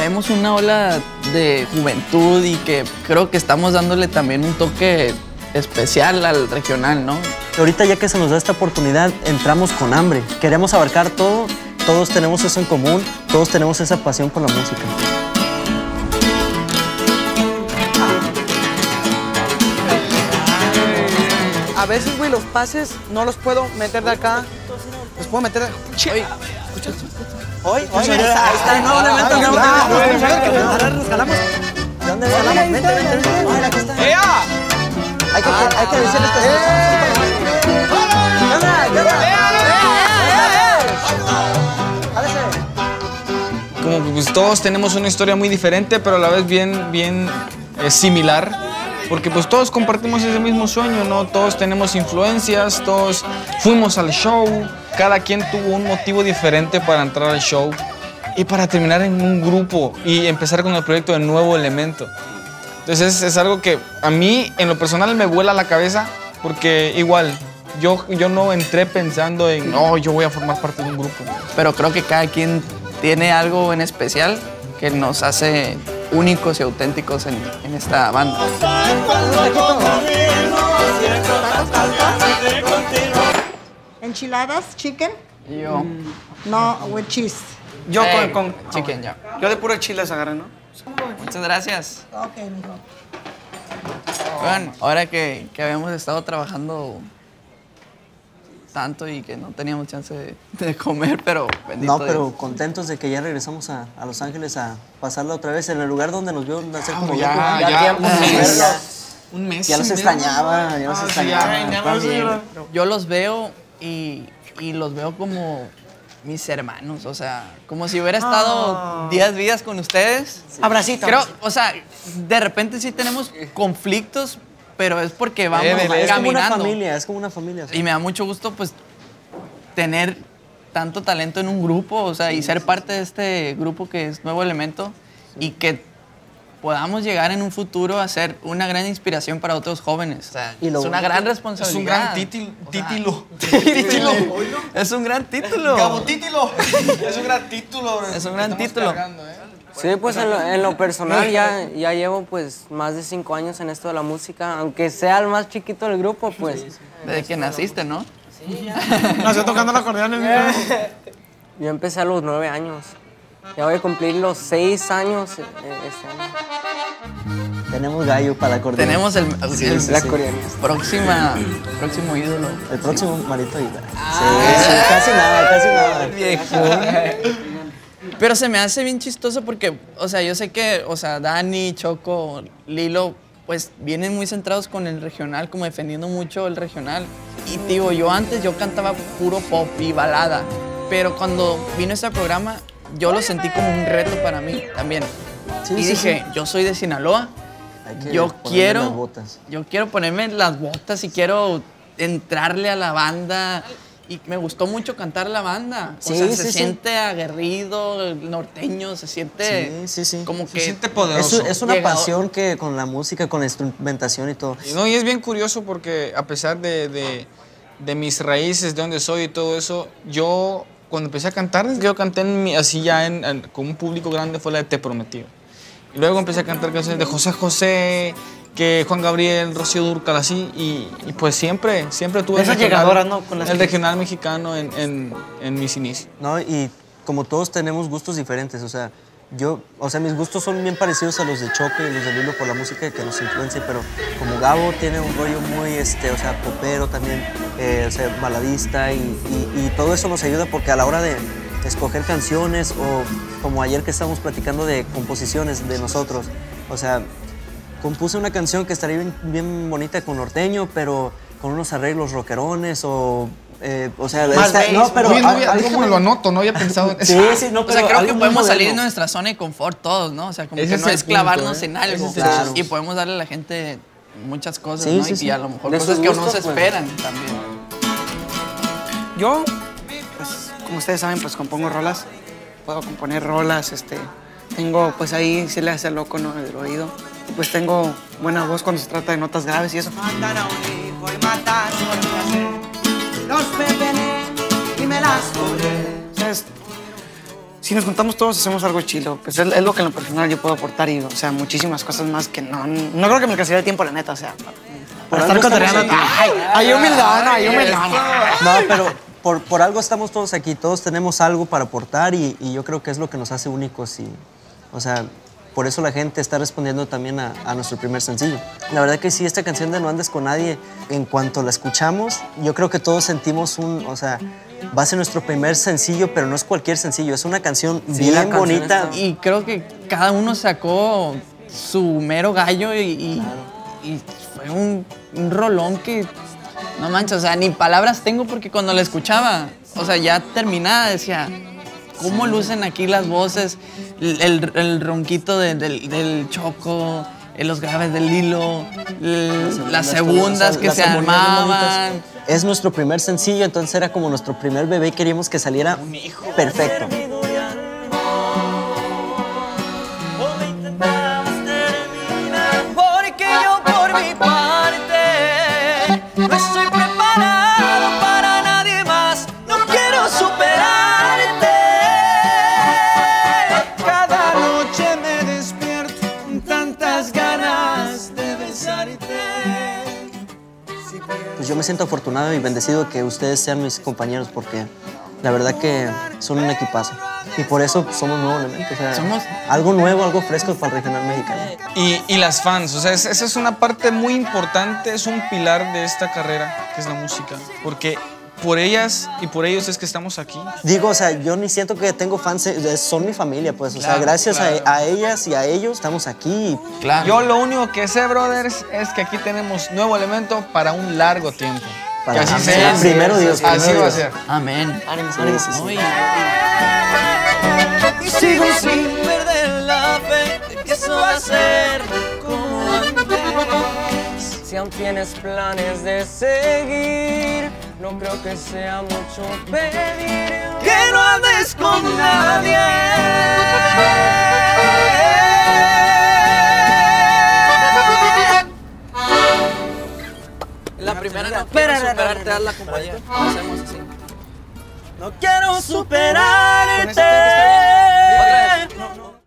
traemos una ola de juventud y que creo que estamos dándole también un toque especial al regional, ¿no? Ahorita ya que se nos da esta oportunidad, entramos con hambre. Queremos abarcar todo, todos tenemos eso en común, todos tenemos esa pasión por la música. A veces, güey, los pases no los puedo meter de acá. Los puedo meter de... Oye, Hoy, ahí está, no, nos jalamos. ¿De dónde nos jalamos? Vente. Aquí está. Hay que decirle esto. Como que pues todos tenemos una historia muy diferente, pero a la vez bien similar. Porque pues todos compartimos ese mismo sueño, ¿no? Todos tenemos influencias, todos fuimos al show, cada quien tuvo un motivo diferente para entrar al show y para terminar en un grupo y empezar con el proyecto de Nuevo Elemento. Entonces es algo que a mí en lo personal me vuela la cabeza porque igual yo no entré pensando en, no, yo voy a formar parte de un grupo. Pero creo que cada quien tiene algo en especial que nos hace únicos y auténticos en esta banda. Enchiladas, chicken? Yo. No, with cheese. yo con chicken, ya. Yo de puro chiles agarré, ¿no? Muchas gracias. Ok, mijo. Bueno, ahora que habíamos estado trabajando tanto y que no teníamos chance de comer, pero bendito No, pero Dios. Contentos de que ya regresamos a Los Ángeles a pasarla otra vez en el lugar donde nos vio nacer como ya, tiempo sin verlos. Un mes. Ya los extrañaba, ya los extrañaba. Yo los veo y los veo como mis hermanos, o sea, como si hubiera estado 10 días con ustedes. Abracito. Creo, o sea, de repente sí tenemos conflictos, pero es porque vamos Es como una caminando. es como una familia. Y me da mucho gusto, pues, tener tanto talento en un grupo, o sea, y ser parte de este grupo que es Nuevo Elemento y que podamos llegar en un futuro a ser una gran inspiración para otros jóvenes. O sea, es una gran responsabilidad. Es un gran título. Es un gran título. Gabo Títilo. Es un gran título. Es un gran título. Sí, pues en lo personal ya llevo pues más de 5 años en esto de la música, aunque sea el más chiquito del grupo, pues. Desde que naciste, ¿no? Nació tocando el acordeón. Yo empecé a los 9 años. Ya voy a cumplir los 6 años este año. Tenemos gallo para la acordeón. Tenemos el próximo ídolo. El próximo Marito Aguilar. Sí, casi nada. Viejo. Pero se me hace bien chistoso porque, o sea, yo sé que, o sea, Dani, Choco, Lilo, pues vienen muy centrados con el regional, como defendiendo mucho el regional. Y digo, yo cantaba puro pop y balada, pero cuando vino este programa, yo lo sentí como un reto para mí también. Sí, y sí, dije, yo soy de Sinaloa, yo quiero ponerme las botas y quiero entrarle a la banda. Y me gustó mucho cantar la banda. O sea, se siente aguerrido, norteño, se siente como que... Se siente poderoso. Es una pasión que con la música, con la instrumentación y todo. No, y es bien curioso porque a pesar de mis raíces, de donde soy y todo eso, yo cuando empecé a cantar, yo canté así ya con un público grande, fue la de Te Prometí. Y luego empecé a cantar canciones de José José, que Juan Gabriel, Rocío Dúrcal, así, y pues siempre tuve Esas llegadoras, ¿no? Con el regional mexicano en mis inicios. No, y como todos tenemos gustos diferentes, o sea, mis gustos son bien parecidos a los de Choque y los de Lilo por la música que nos influencia, pero como Gabo tiene un rollo muy, o sea, popero también, o sea, baladista, y todo eso nos ayuda porque a la hora de escoger canciones o como ayer que estábamos platicando de composiciones de nosotros, o sea, compuse una canción que estaría bien bonita con norteño, pero con unos arreglos rockerones o sea, no, pero déjame lo anoto, no había pensado en eso. Sí, no, pero o sea, creo que podemos salir de nuestra zona de confort todos, ¿no? O sea, como que no es clavarnos en algo. Claro. Y podemos darle a la gente muchas cosas, ¿no? Y a lo mejor cosas que no se esperan también. Yo, pues, como ustedes saben, pues compongo rolas. Puedo componer rolas, tengo, pues ahí se le hace loco, ¿no? El oído. Y pues tengo buena voz cuando se trata de notas graves y eso. Matan a un hijo y matan por placer. Los pepené y me las cobré. ¿Sabes? si nos juntamos todos hacemos algo chilo. Pues es lo que en lo personal yo puedo aportar y, o sea, muchísimas cosas más que no creo que me alcanzaría el tiempo, la neta, o sea. Para estar algo estamos cotorreando. aquí. Ay, humildad, no, hay humildad. No, pero por algo estamos todos aquí, todos tenemos algo para aportar y yo creo que es lo que nos hace únicos y, o sea, por eso la gente está respondiendo también a nuestro primer sencillo. La verdad que sí, esta canción de No Andes Con Nadie, en cuanto la escuchamos, yo creo que todos sentimos o sea, va a ser nuestro primer sencillo, pero no es cualquier sencillo, es una canción bien bonita. Y creo que cada uno sacó su mero gallo y fue un rolón que, no manches, o sea, ni palabras tengo porque cuando la escuchaba, o sea, ya terminada decía, ¿cómo lucen aquí las voces? El ronquito del Choco, los graves del Lilo, las segundas que se armaban. Es nuestro primer sencillo, entonces era como nuestro primer bebé y queríamos que saliera perfecto. Porque yo por mi parte no estoy preparado para nadie más. No quiero superarte. Cada noche me despierto con tantas ganas de besarte. Pues yo me siento afortunado y bendecido que ustedes sean mis compañeros porque la verdad que son un equipazo. Y por eso somos Nuevo Elemento, o sea, Somos algo nuevo, algo fresco para el regional mexicano. Y las fans, o sea, esa es una parte muy importante, es un pilar de esta carrera, que es la música. Porque por ellas y por ellos es que estamos aquí. Digo, o sea, yo ni siento que tengo fans, son mi familia, pues, o sea, Claro, gracias claro. a ellas y a ellos estamos aquí. Claro. Yo lo único que sé, brothers, es que aquí tenemos Nuevo Elemento para un largo tiempo. Para- que así Amén. sea. Primero Dios, Así primero va a Dios. ser. Amén. Sí, sí, sí. Uy. Y sigo sin perder la fe de que eso va a ser como antes. Si aún tienes planes de seguir, no creo que sea mucho pedir. Que no andes con nadie. La primera no quiero superarte, haz la compañía. Hacemos así. No quiero superarte. Otra vez.